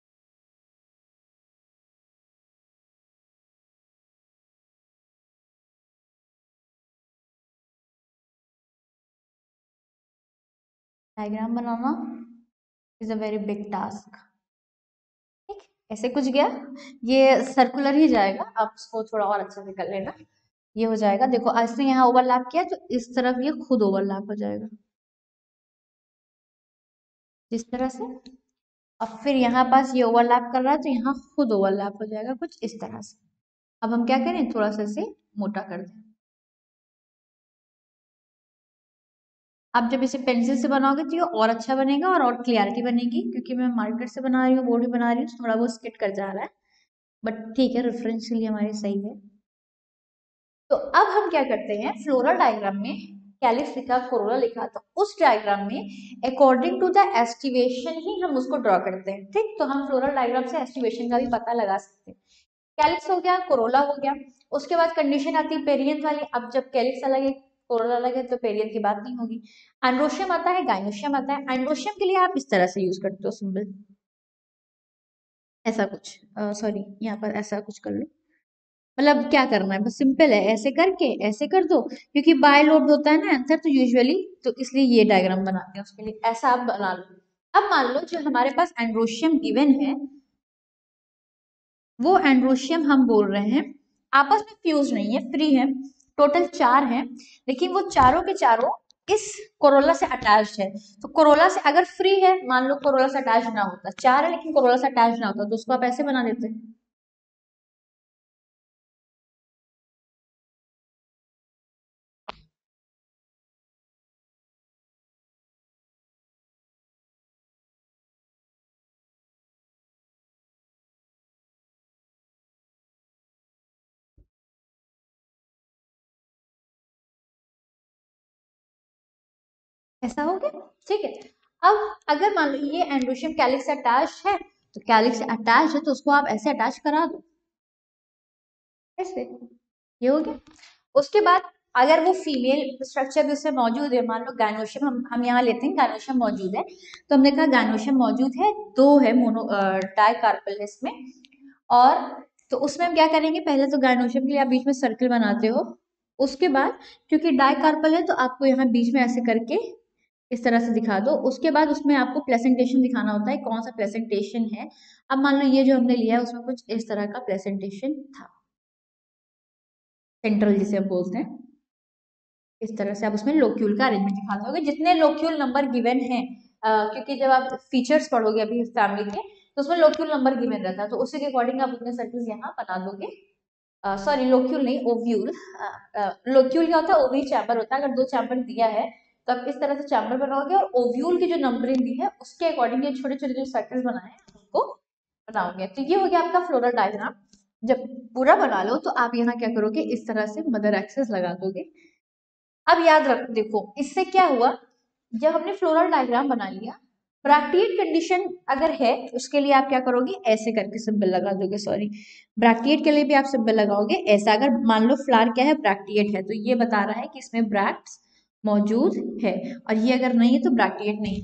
डायग्राम बनाना is a very big task. ठीक, ऐसे कुछ गया। ये सर्कुलर ही जाएगा, आप उसको थोड़ा और अच्छे से कर लेना। ये हो जाएगा। देखो, इसने यहाँ ओवरलैप किया तो इस तरफ ये खुद ओवरलैप हो जाएगा, जिस तरह से। और फिर यहाँ पास ये ओवरलैप कर रहा है तो यहाँ खुद ओवरलैप हो जाएगा कुछ इस तरह से। अब हम क्या करें, थोड़ा सा इसे मोटा कर दें। आप जब इसे पेंसिल से बनाओगे तो ये और अच्छा बनेगा और और क्लियरिटी बनेगी, क्योंकि मैं मार्कर से बना रही हूँ, बोर्ड भी बना रही हूँ, तो थोड़ा वो स्किट कर जा रहा है, बट ठीक है, रेफरेंस के लिए हमारी सही है। तो अब हम क्या करते हैं, फ्लोरल डायग्राम में कैलिक्स लिखा, कोरोला लिखा, तो उस डायग्राम में अकॉर्डिंग टू द एस्टिवेशन ही हम उसको ड्रॉ करते हैं। ठीक, तो हम फ्लोरल डायग्राम से एस्टिवेशन का भी पता लगा सकते हैं। कैलिक्स हो गया, कोरोला हो गया। उसके बाद कंडीशन आती है पेरियंथ वाली। अब जब कैलिक्स अलग है, कोरोला अलग है, तो पेरियंथ की बात नहीं होगी। एंड्रोशियम आता है, गाइनोशियम आता है। एंड्रोशियम के लिए आप इस तरह से यूज करते हो सिंबल, ऐसा कुछ, सॉरी यहाँ पर ऐसा कुछ कर लो। मतलब क्या करना है, बस सिंपल है, ऐसे करके ऐसे कर दो, क्योंकि बाय लोड होता है ना आंसर, तो यूजुअली तो इसलिए ये डायग्राम बनाते हैं उसके लिए, ऐसा आप बना लो। अब मान लो जो हमारे पास एंड्रोशियम गिवन है, वो एंड्रोशियम हम बोल रहे हैं आपस में फ्यूज नहीं है, फ्री है। टोटल चार है, लेकिन वो चारों के चारों इस कोरोला से अटैच्ड है। तो कोरोला से अगर फ्री है, मान लो कोरोला से अटैच ना होता, चार है लेकिन कोरोला से अटैच ना होता, तो उसको आप ऐसे बना देते। ऐसा हो गया, ठीक है। अब अगर मान लो ये एंड्रोशियम कैलिक्स से अटैच है, तो कैलिक्स से अटैच है तो उसको आप ऐसे अटैच करा दो। ऐसे ये हो गया। उसके बाद अगर वो फीमेल स्ट्रक्चर भी उसमें मौजूद है, मान लो गायनोशियम हम हम यहाँ लेते हैं, गायनोशियम मौजूद है, तो हमने कहा गायनोशियम मौजूद है, दो है मोनो डाइकार्पल है इसमें। और तो उसमें हम क्या करेंगे, पहले तो गायनोशियम के लिए आप बीच में सर्कल बनाते हो, उसके बाद क्योंकि डाइकार्पल है तो आपको यहाँ बीच में ऐसे करके इस तरह से दिखा दो। उसके बाद उसमें आपको प्रेजेंटेशन दिखाना होता है, कौन सा प्रेजेंटेशन है। अब मान लो ये जो हमने लिया है उसमें कुछ इस तरह का प्रेजेंटेशन था, सेंट्रल जिसे हम बोलते हैं, इस तरह से आप उसमें लोक्यूल का अरेंजमेंट दिखा दोगे, जितने लोक्यूल नंबर गिवन है, क्योंकि जब आप फीचर्स पढ़ोगे अभी फैमिली के तो उसमें लोक्यूल नंबर गिवन रहता है, तो उसी के अकॉर्डिंग आप उतने सर्कल्स यहाँ बना दोगे। सॉरी लोक्यूल नहीं, ओव्यूल। लोक्यूल क्या होता है, ओवी चैम्बर होता है। अगर दो चैम्बर दिया है तो आप इस तरह से चैम्बर बनाओगे, और ओव्यूल की जो नंबरिंग दी है उसके अकॉर्डिंग ये छोटे छोटे जो सर्कल्स बनाए हैं उनको बनाओगे। तो ये हो गया आपका फ्लोरल डायग्राम। जब पूरा बना लो तो आप यहाँ क्या करोगे, इस तरह से मदर एक्सेस लगा दोगे। अब याद रख देखो इससे क्या हुआ, जब हमने फ्लोरल डायग्राम बना लिया, ब्रैक्टिएट कंडीशन अगर है उसके लिए आप क्या करोगे, ऐसे करके सिंबल लगा दोगे। सॉरी, ब्रैक्टिएट के लिए भी आप सिंबल लगाओगे ऐसा। अगर मान लो फ्लावर क्या है, ब्रैक्टिएट है, तो ये बता रहा है कि इसमें ब्रैक्ट्स मौजूद है, और ये अगर नहीं है तो ब्रैक्टिएट नहीं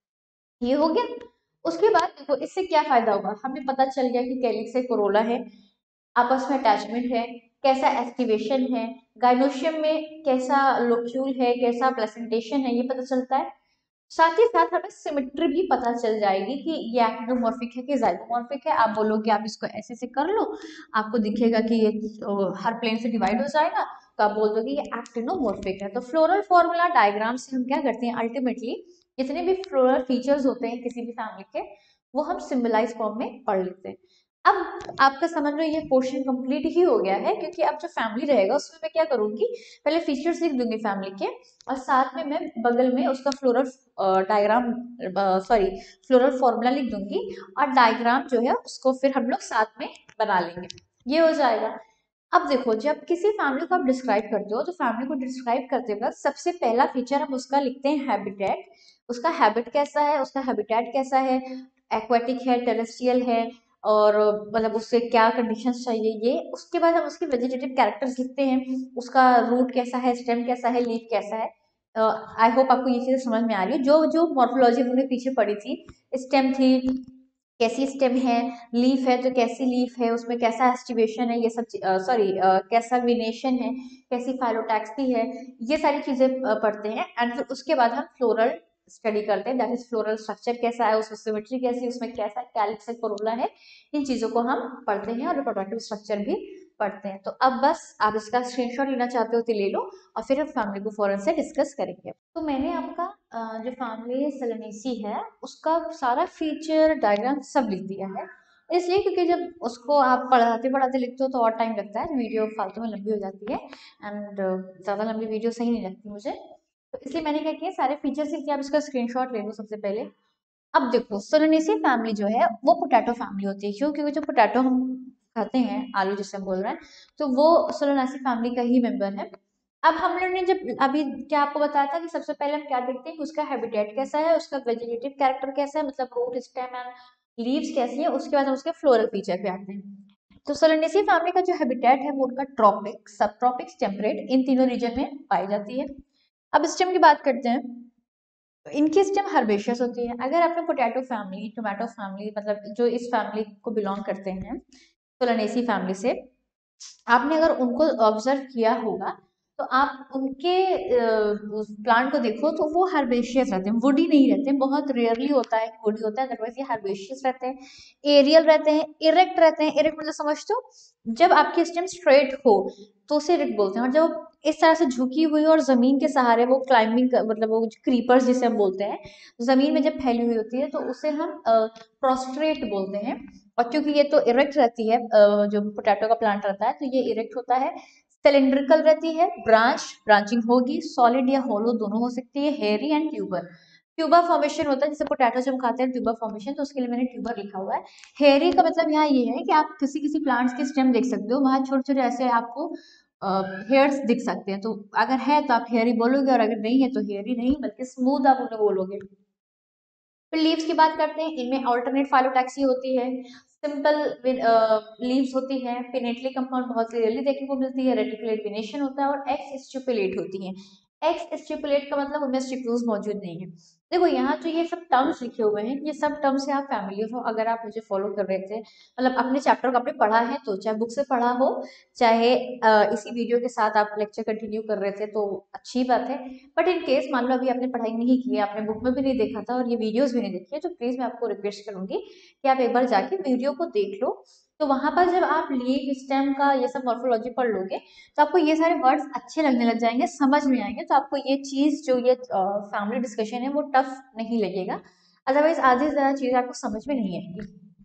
है। ये हो गया। उसके बाद देखो इससे क्या फायदा होगा, हमें पता चल गया कि कैलिक्स से कोरोला है, आपस में अटैचमेंट है, कैसा एस्टिवेशन है, गाइनोशियम में कैसा लोक्यूल है, कैसा प्लेसेंटेशन है, ये पता चलता है। साथ ही साथ हमें सिमेट्री भी पता चल जाएगी कि ये एक्टिनोमॉर्फिक है कि जाइगोमॉर्फिक है। आप बोलोगे आप इसको ऐसे से कर लो, आपको दिखेगा कि ये हर प्लेन से डिवाइड हो जाएगा, तो आप बोल दोगे ये एक्टिनोमॉर्फिक है। तो फ्लोरल फॉर्मूला डायग्राम से हम क्या करते हैं, अल्टीमेटली जितने भी फ्लोरल फीचर्स होते हैं किसी भी फैमिली के, वो हम सिंबलाइज फॉर्म में पढ़ लेते हैं। अब आपका समझ लो ये पोर्शन कंप्लीट ही हो गया है, क्योंकि अब जो फैमिली रहेगा उसमें मैं क्या करूंगी, पहले फीचर्स लिख दूंगी फैमिली के, और साथ में मैं बगल में उसका floral diagram, sorry floral formula लिख दूंगी, और डायग्राम जो है उसको फिर हम लोग साथ में बना लेंगे। ये हो जाएगा। अब देखो जब किसी फैमिली को आप डिस्क्राइब करते हो, तो फैमिली को डिस्क्राइब करते वक्त सबसे पहला फीचर हम उसका लिखते हैं हैबिटेट। उसका हैबिट कैसा है, उसका हैबिटेट कैसा है, एक्वेटिक है, टेरेस्ट्रियल है, और मतलब उससे क्या कंडीशंस चाहिए ये। उसके बाद हम उसके वेजिटेटिव कैरेक्टर्स लिखते हैं, उसका रूट कैसा है, स्टेम कैसा है, लीफ कैसा है। आई uh, होप आपको ये चीजें समझ में आ रही है। जो जो मॉर्फोलॉजी हमने पीछे पढ़ी थी, स्टेम थी कैसी स्टेम है, लीफ है तो कैसी लीफ है, उसमें कैसा एस्टिवेशन है, ये सब सॉरी कैसा विनेशन है, कैसी फाइलोटैक्सी है, ये सारी चीजें uh, पढ़ते हैं। एंड फिर उसके बाद हम फ्लोरल स्टडी करते हैं, दैट इज फ्लोरल स्ट्रक्चर कैसा है, उसमें सिमेट्री कैसी है, उसमें कैसा कैलिक्स है, कोरोला है, इन चीजों को हम पढ़ते हैं, और रिप्रोडक्टिव स्ट्रक्चर भी पढ़ते हैं। तो अब बस आप इसका स्क्रीनशॉट लेना चाहते हो तो ले लो, और फिर हम फैमिली को फौरन से डिस्कस करेंगे। तो मैंने आपका अ, जो फैमिली सेलेनेसी है उसका सारा फीचर डायग्राम सब लिख दिया है, इसलिए क्योंकि जब उसको आप पढ़ाते पढ़ाते लिखते हो तो और टाइम लगता है, वीडियो फालतू में लंबी हो जाती है, एंड ज़्यादा लंबी वीडियो सही नहीं लगती मुझे, तो इसलिए मैंने क्या किया, सारे फीचर्स लिख के आप इसका स्क्रीनशॉट ले लो सबसे पहले। अब देखो सोलेनेसी फैमिली जो है वो पोटैटो फैमिली होती है, क्यों, क्योंकि जो पोटैटो हम खाते हैं, आलू जिसे हम बोल रहे हैं, तो वो सोलेनेसी फैमिली का ही मेंबर है। अब हम लोग ने जब अभी क्या आपको बताया था कि सबसे पहले हम क्या देखते हैं कि उसका हैबिटेट कैसा है, उसका वेजिटेटिव कैरेक्टर कैसा है, मतलब रूट स्टेम एंड लीव्स कैसी है, उसके बाद हम उसके फ्लोरल फीचर पे आते हैं। तो सोलेनेसी फैमिली का जो हैबिटेट है वो उनका ट्रॉपिक, सब ट्रॉपिक्स, टेम्परेट, इन तीनों रीजन में पाई जाती है। अब स्टेम की बात करते हैं, तो इनकी स्टेम हर्बेशियस होती है। अगर आपने पोटैटो फैमिली, टोमेटो फैमिली, मतलब जो इस फैमिली को बिलोंग करते हैं सोलानेसी फैमिली से, आपने अगर उनको ऑब्जर्व किया होगा तो आप उनके प्लांट को देखो तो वो हर्बेशियस रहते हैं, वुडी नहीं रहते हैं, बहुत रेयरली होता है वुडी होता है, अदरवाइज ये हर्बेशियस रहते हैं, एरियल रहते हैं, इरेक्ट रहते हैं। इरेक्ट मतलब समझ दो, जब आपकी स्टेम स्ट्रेट हो तो उसे इरेक्ट बोलते हैं, और जब इस तरह से झुकी हुई और जमीन के सहारे वो क्लाइंबिंग, मतलब वो क्रीपर्स जिसे हम बोलते हैं, जमीन में जब फैली हुई होती है तो उसे हम प्रोस्ट्रेट बोलते हैं। और क्योंकि ये तो इरेक्ट रहती है, जो पोटैटो का प्लांट रहता है तो ये इरेक्ट होता है, सिलिंड्रिकल रहती है, ब्रांच ब्रांचिंग होगी, सॉलिड या होलो दोनों हो सकती है, hairy and tuber. Tuber formation होता है, जैसे पोटैटो जब हम खाते हैं ट्यूबर फॉर्मेशन, तो उसके लिए मैंने ट्यूबर लिखा हुआ है। हेयरी का मतलब यहाँ ये है कि आप किसी किसी प्लांट्स के स्टेम देख सकते हो, वहां छोटे छोटे ऐसे आपको हेयर्स दिख सकते हैं, तो अगर है तो आप हेयरी बोलोगे, और अगर नहीं है तो हेयरी नहीं बल्कि स्मूथ आप उन्हें बोलोगे। फिर लीव्स की बात करते हैं, इनमें अल्टरनेट फाइलोटैक्सी होती है, सिंपल लीव्स होती है, पिनेटली कंपाउंड बहुत रेयरली देखने को मिलती है, रेटिकुलेट वेनेशन होता है और एक्स स्टिपुलेट होती है। एक्स स्टिपुलेट का मतलब उनमें स्टिप्यूल्स मौजूद नहीं है। देखो यहाँ जो ये सब टर्म्स लिखे हुए हैं, ये सब टर्म्स से आप फैमिलियर हो, अगर आप मुझे फॉलो कर रहे थे, मतलब अपने चैप्टर को आपने पढ़ा है तो, चाहे बुक से पढ़ा हो चाहे अ, इसी वीडियो के साथ आप लेक्चर कंटिन्यू कर रहे थे तो अच्छी बात है। बट इन केस मान लो अभी आपने पढ़ाई नहीं की है, आपने बुक में भी नहीं देखा था और ये वीडियोस भी नहीं देखी है, तो प्लीज मैं आपको रिक्वेस्ट करूंगी कि आप एक बार जाके वीडियो को देख लो। तो वहां पर जब आप लीव स्टेम का ये सब मॉर्फोलॉजी पढ़ लोगे तो आपको ये सारे वर्ड्स अच्छे लगने लग जाएंगे, समझ में आएंगे, तो आपको ये चीज जो ये फैमिली डिस्कशन है वो टफ नहीं लगेगा। अदरवाइज आधी से ज्यादा चीजें आपको समझ में नहीं आएंगी।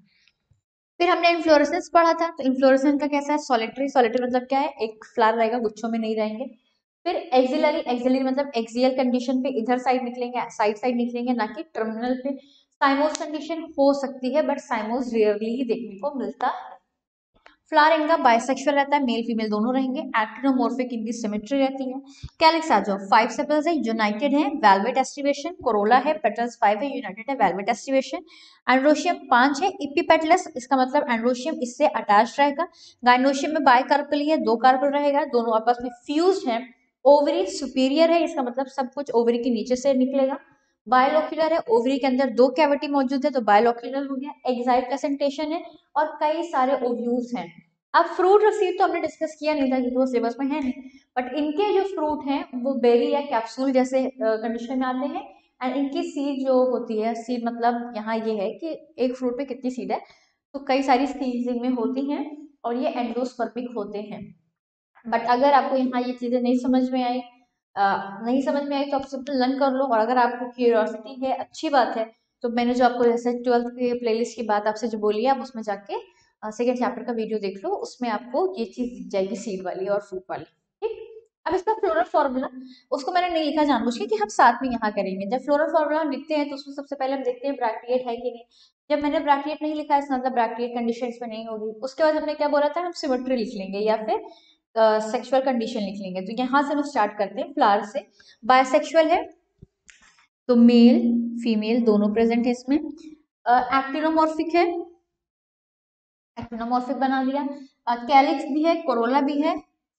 फिर हमने इन्फ्लोरेसेंस पढ़ा था, तो इन्फ्लोरेसेंस का कैसा है, सॉलिटरी। सॉलिटरी मतलब क्या है, एक फ्लावर रहेगा, गुच्छों में नहीं रहेंगे। फिर एक्सिलरी, एक्सिलरी मतलब एक्सियल कंडीशन पे इधर साइड निकलेंगे, साइड साइड निकलेंगे, ना कि टर्मिनल पे। साइमोस कंडीशन हो सकती है बट साइमोस रेयरली ही देखने को मिलता है। फ्लावर इनका बाइसेक्सुअल रहता है, मेल फीमेल दोनों रहेंगे। एक्टिनोमॉर्फिक इनकी सिमेट्री रहती है। कैलिक्स आ जाओ, फाइव सेपल्स है, यूनाइटेड है, वेलवेट एस्टिवेशन। कोरोला है, पेटल्स फाइव है, यूनाइटेड है, वेलवेट एस्टिवेशन। एंड्रोशियम पांच है, इपिपेटलस, इसका मतलब एंड्रोशियम इससे अटैच रहेगा। गाइनोशियम में बाइकार्पली है, दो कार्पल रहेगा, दोनों आपस में फ्यूज्ड है। ओवरी सुपीरियर है, इसका मतलब सब कुछ ओवरी के नीचे से निकलेगा। बायोलोक्यूलर है, ओवरी के अंदर दो कैविटी मौजूद है तो बायोलोक्यूलर हो गया। एक्साइट प्रेजेंटेशन है और कई सारे ओव्यूल्स हैं। अब फ्रूट और सीड तो हमने डिस्कस किया नहीं था क्योंकि वो सिलेबस में है नहीं, बट इनके जो फ्रूट हैं वो बेरी या कैप्सूल जैसे कंडीशन में आते हैं। एंड इनकी सीड जो होती है, सीड मतलब यहाँ ये है कि एक फ्रूट में कितनी सीड है, तो कई सारी सीड्स इनमें होती हैं और ये एंडोस्पर्मिक होते हैं। बट अगर आपको यहाँ ये चीजें नहीं समझ में आई, अ, नहीं समझ में आई तो आप सिंपल लर्न कर लो, और अगर आपको क्यूरियोसिटी है, अच्छी बात है, तो मैंने जो आपको जैसे ट्वेल्थ के प्लेलिस्ट की बात आपसे जो बोली है, आप उसमें जाके सेकेंड चैप्टर का वीडियो देख लो, उसमें आपको ये चीज दिख जाएगी, सीड वाली और फ्रूट वाली। ठीक। अब इसका फ्लोरल फॉर्मूला, उसको मैंने नहीं लिखा जानबूझ के कि हम साथ में यहाँ करेंगे। जब फ्लोरल फॉर्मूला हम लिखते हैं तो उसमें सबसे पहले हम देखते हैं ब्रैकेट है कि नहीं। जब मैंने ब्रैकेट नहीं लिखा है इसका मतलब ब्रैकेट कंडीशन इसमें नहीं होगी। उसके बाद हमने क्या बोला था, हम सिमेट्री लिख लेंगे या फिर सेक्सुअल कंडीशन लिख लेंगे। तो यहाँ से हम स्टार्ट करते हैं फ्लावर से। बायसेक्सुअल है तो मेल फीमेल दोनों प्रेजेंट है इसमें। एक्टिनोमॉर्फिक है, एक्टिनोमॉर्फिक बना दिया। कैलिक्स भी है, कोरोला भी है,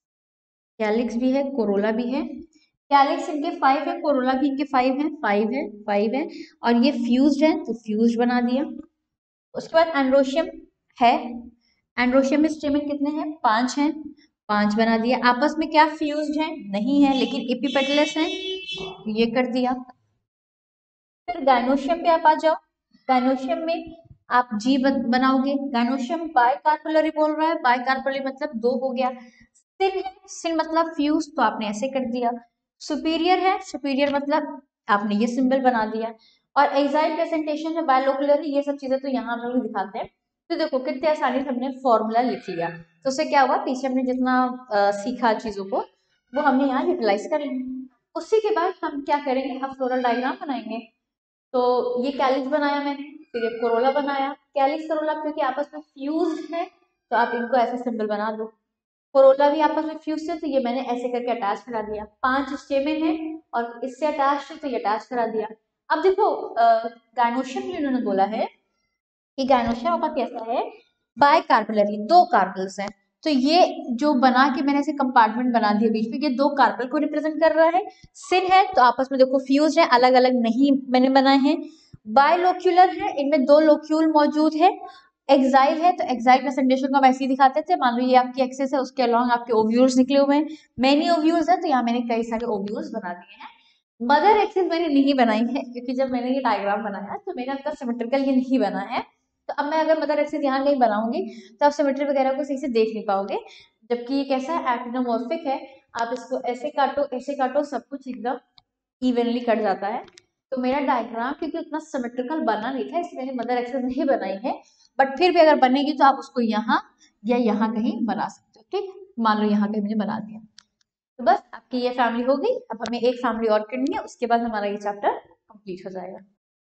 कैलिक्स भी है, कोरोला भी है। कैलिक्स इनके फाइव है, कोरोला भी इनके फाइव है, फाइव है, फाइव है, और ये फ्यूज्ड है तो फ्यूज्ड बना दिया। उसके बाद एंड्रोशियम है, एंड्रोशियम में स्टेमन कितने हैं, पांच हैं, पांच बना दिया। आपस में क्या फ्यूज्ड है, नहीं है, लेकिन एपिपेटलस है, ये कर दिया। फिर गाइनोशियम पे आप आ जाओ, गाइनोशियम में आप जी बनाओगे। गाइनोशियम बाइकार्पलरी बोल रहा है, बाइकार्पलरी मतलब दो हो गया। सिन है, सिन मतलब फ्यूज, तो आपने ऐसे कर दिया। सुपीरियर है, सुपीरियर मतलब आपने ये सिंबल बना दिया। और एक्साइल प्रेजेंटेशन है, बायोलोकुलर, ये सब चीजें तो यहाँ हम लोग दिखाते हैं। तो देखो कितने आसानी से हमने फॉर्मूला लिख लिया। तो उससे क्या हुआ, पीछे हमने जितना आ, सीखा चीजों को वो हमने यहाँ यूटिलाइज कर लिया। उसी के बाद हम क्या करेंगे, हम फ्लोरल डायग्राम बनाएंगे। तो ये कैलिक्स बनाया मैंने, फिर ये कोरोला बनाया। कैलिक्स कोरोला क्योंकि आपस में फ्यूज है तो आप इनको ऐसे सिंबल बना दो। कोरोला भी आपस में फ्यूज है तो ये मैंने ऐसे करके अटैच करा दिया। पांच स्टेमेन है और इससे अटैच है तो ये अटैच करा दिया। अब देखो गाइनोशियम में इन्होंने बोला है कि गाइनोशियम आपका कैसा है, बाय कार्पेलरी, दो कार्पल्स हैं। तो ये जो बना के मैंने ऐसे कंपार्टमेंट बना दिया बीच में, ये दो कार्पल को रिप्रेजेंट कर रहा है। सिन है तो आपस में देखो फ्यूज है, अलग अलग नहीं मैंने बनाए हैं। बायलोक्यूलर है, इनमें दो लोक्यूल मौजूद है। एक्साइल है तो एक्साइल प्रेजेंटेशन को वैसे ही दिखाते थे, मान लो ये आपकी एक्सेस है, उसके अलॉन्ग आपके ओव्यूल्स निकले हुए हैं। मेनी ओव्यूल्स है तो यहाँ मैंने कई सारे ओव्यूल्स बना दिए हैं। मदर एक्सेस मैंने नहीं बनाई है क्योंकि जब मैंने ये डायग्राम बनाया तो मेरा इतना सिमेट्रिकल ये नहीं बना है। तो अब मैं अगर मदर एक्सेस यहाँ नहीं बनाऊंगी तो आप सिमेट्री वगैरह को सही से देख नहीं पाओगे। जबकि ये कैसा है, एक्टिनोमॉर्फिक है, आप इसको ऐसे काटो ऐसे काटो सब कुछ एकदम इवनली कट जाता है। तो मेरा डायग्राम क्योंकि उतना सिमेट्रिकल बना नहीं था इसलिए मैंने मदर एक्सेस नहीं बनाई है। बट फिर भी अगर बनेगी तो आप उसको यहाँ या यहाँ कहीं बना सकते हो। ठीक, मान लो यहाँ कहीं मैंने बना दिया तो बस आपकी ये फैमिली हो गई। अब हमें एक फैमिली और करनी है, उसके बाद हमारा ये चैप्टर कंप्लीट हो जाएगा।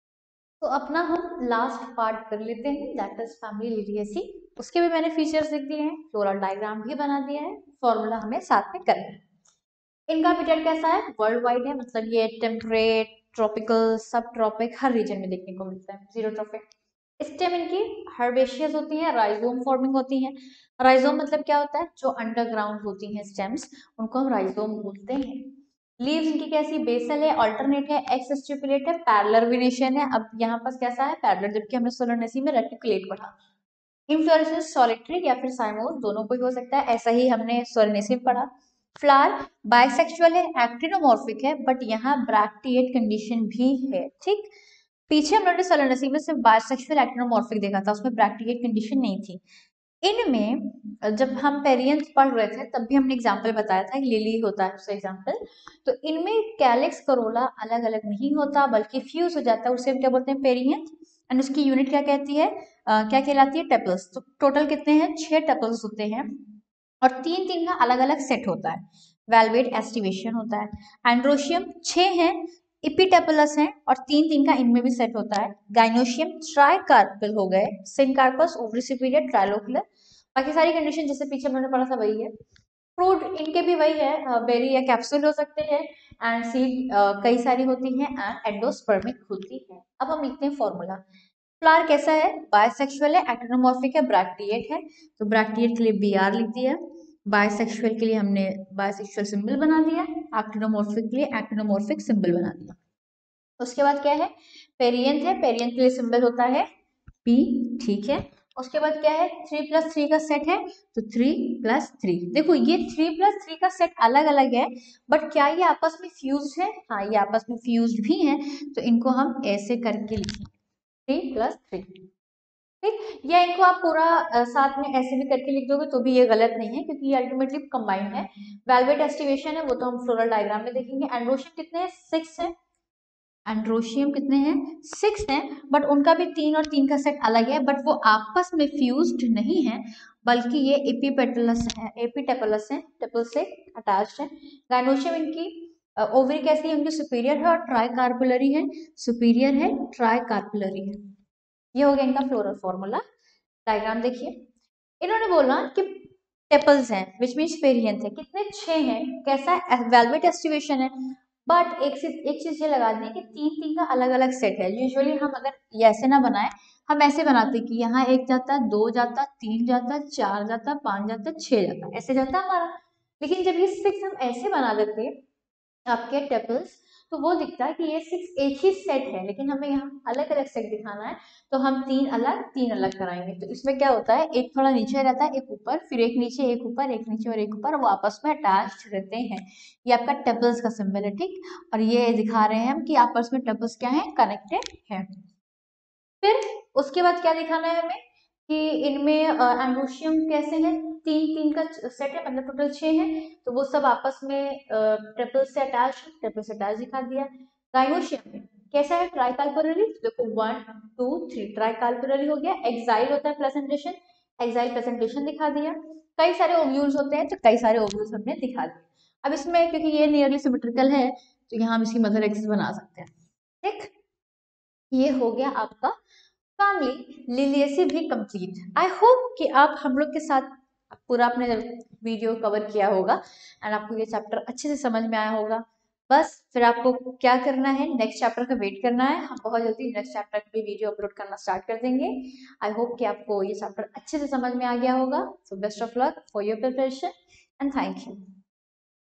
तो अपना हम लास्ट पार्ट कर लेते हैं, दैट इज फैमिली लिटरेसी। उसके भी मैंने फीचर्स लिख दिए हैं, फ्लोरल डायग्राम भी बना दिया है, फॉर्मूला हमें साथ में करना है। इनका हैबिटेट कैसा है, वर्ल्ड वाइड है, मतलब ये टेम्परेट, ट्रॉपिकल, सब ट्रॉपिक हर रीजन में देखने को मिलता है। जीरो ट्रॉपिक स्टेम इनकी हर्बेशियस होती है, राइजोम फॉर्मिंग होती है। राइजोम मतलब क्या होता है, जो अंडरग्राउंड होती हैं स्टेम्स, उनको हम राइजोम बोलते हैं। लीव्स इनकी कैसी, बेसल है, अल्टरनेट है, एक्स स्टिपुलेट है, पैरेलल वेनेशन है। अब यहाँ पर कैसा है, पैरेलल, जबकि हमने सोलनेसी में रेटिकुलेट पढ़ा। इनफ्लोरेसेंस सॉलिटरी या फिर साइमोस, दोनों को ही हो सकता है, ऐसा ही हमने सोलनेसी में पढ़ा। फ्लावर बाइसेक्सुअल है, एक्टिनोमॉर्फिक है, बट यहाँ ब्रैक्टिएट कंडीशन भी है, ठीक। पीछे हमने सोलनेसी में सिर्फ बाइसेक्सुअल एक्टिनोमॉर्फिक देखा था, उसमें ब्रैक्टिएट कंडीशन नहीं थी। इनमें जब हम पेरियंस पढ़ रहे थे तब भी हमने एग्जाम्पल बताया था, लिली होता है उसका एग्जाम्पल। तो इनमें कैलिक्स करोला अलग अलग नहीं होता बल्कि फ्यूज हो जाता है, उसे हम क्या बोलते हैं, पेरियंस। एंड उसकी यूनिट क्या कहती है, uh, क्या कहलाती है, टेपल्स। तो टोटल कितने हैं, छह टेपल्स होते हैं और तीन तीन का अलग अलग सेट होता है, वेलवेट एस्टिवेशन होता है। एंड्रोशियम छह हैं, इपिटेपलस हैं और तीन तीन का इनमें भी सेट होता है। गाइनोशियम ट्राइकार्पल हो गए, सिनकार्पस ओवरी सुपीरियर ट्राइलोकुलर। बाकी सारी कंडीशन जैसे पीछे मैंने पढ़ा था वही है। फ्रूट इनके भी वही है, बेरी या कैप्सूल हो सकते हैं, एंड सीड कई सारी होती हैं एंड एंडोस्पर्मिक होती है। अब हम लिखते हैं फॉर्मूला। फ्लावर कैसा है, बायसेक्सुअल है, एक्टिनोमॉर्फिक है, ब्रैक्टिएट है, तो ब्रैक्टिएट के लिए बी आर लिख दिया। बायसेक्सुअल के लिए हमने बायसेक्सुअल सिंबल बना दिया, एक्टिनोमॉर्फिक के लिए एक्टिनोमॉर्फिक सिंबल बना दिया। उसके बाद क्या है, पेरियंथ है, पेरियंथ के लिए सिंबल होता है पी, ठीक है। उसके बाद क्या है, थ्री प्लस थ्री का सेट है, तो थ्री प्लस थ्री। देखो ये थ्री प्लस थ्री का सेट अलग अलग है, बट क्या ये आपस में फ्यूज्ड है, हाँ ये आपस में फ्यूज्ड भी है, तो इनको हम ऐसे करके लिखेंगे, थ्री प्लस थ्री, ठीक। या इनको आप पूरा अ, साथ में ऐसे भी करके लिख दोगे तो भी ये गलत नहीं है, क्योंकि ये अल्टीमेटली कंबाइंड है। वेलवेट एस्टिवेशन है, वो तो हम फ्लोरल डायग्राम में देखेंगे। एंड्रोशियम कितने हैं, सिक्स है, एंड्रोशियम कितने हैं, सिक्स हैं, बट उनका भी तीन और तीन का सेट अलग है, बट वो आपस में फ्यूज्ड नहीं है, बल्कि ये एपीपेटलस है, एपीटेपलस है, टेपल से अटैच्ड है। गाइनोशियम इनकी ओवरी कैसी है, उनकी सुपीरियर है और ट्राइकार्पुलरी है, सुपीरियर है, ट्राइकार्पुलरी है। ये हो गया इनका फ्लोरल फॉर्मूला। डायग्राम देखिए, इन्होंने बोला कि टेपल्स हैं विच मीन्स पेरियंथ है, कितने, छह हैं। कैसा वेलवेट एस्टिवेशन है, बट एक चीज एक चीज ये लगा दी कि तीन तीन का अलग अलग सेट है। यूजुअली हम अगर ये ऐसे ना बनाए, हम ऐसे बनाते कि यहाँ एक जाता, दो जाता, तीन जाता, चार जाता, पांच जाता, छह जाता, ऐसे जाता हमारा। लेकिन जब ये सिक्स हम ऐसे बना देते आपके टेपल्स, तो वो दिखता है कि ये सिक्स एक ही सेट है, लेकिन हमें यहाँ अलग अलग सेट दिखाना है, तो हम तीन अलग तीन अलग कराएंगे। तो इसमें क्या होता है, एक थोड़ा नीचे रहता है, एक ऊपर, फिर एक नीचे, एक ऊपर, एक नीचे और एक ऊपर, वो आपस में अटैच रहते हैं। ये आपका टेपल्स का सिंबल है, ठीक। और ये दिखा रहे हैं हम कि आपस में टेपल्स क्या है, कनेक्टेड है। फिर उसके बाद क्या दिखाना है हमें कि इनमें एंड्रोशियम कैसे हैं, तीन तीन का सेट है, मतलब टोटल छह है, तो वो सब आपस में ट्रिपल से अटैच, ट्रिपल से अटैच दिखा दिया। गाइनोशियम में कैसा है, ट्राइकाल्पुलरी, देखो वन टू थ्री, ट्राइकाल्पुलरी हो गया। एक्साइल होता है प्रेजेंटेशन, एक्साइल प्रेजेंटेशन दिखा दिया। कई सारे ओव्यूल्स होते हैं, तो कई सारे ओव्यूल्स हमने दिखा दिए। अब इसमें क्योंकि ये नियरली सिमेट्रिकल है, तो यहाँ हम इसकी मदर एक्सिस बना सकते हैं, ठीक। ये हो गया आपका फैमिली लिलियसी भी कंप्लीट। आई होप कि आप हम लोग के साथ पूरा अपने वीडियो कवर किया होगा एंड आपको ये चैप्टर अच्छे से समझ में आया होगा। बस फिर आपको क्या करना है, नेक्स्ट चैप्टर का वेट करना है। हम बहुत जल्दी नेक्स्ट चैप्टर की वीडियो अपलोड करना स्टार्ट कर देंगे। आई होप कि आपको ये चैप्टर अच्छे से समझ में आ गया होगा। So best of luck for your preparation and thank you.